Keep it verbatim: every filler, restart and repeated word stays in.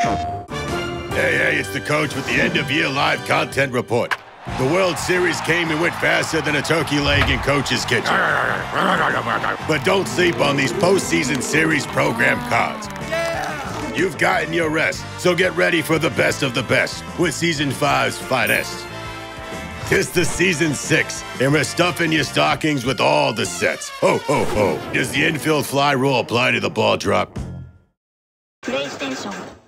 Hey, hey, it's the coach with the end-of-year live content report. The World Series came and went faster than a turkey leg in Coach's kitchen. But don't sleep on these postseason series program cards. You've gotten your rest, so get ready for the best of the best with Season five's finest. Tis the Season six, and we're stuffing your stockings with all the sets. Ho, ho, ho. Does the infield fly rule apply to the ball drop? PlayStation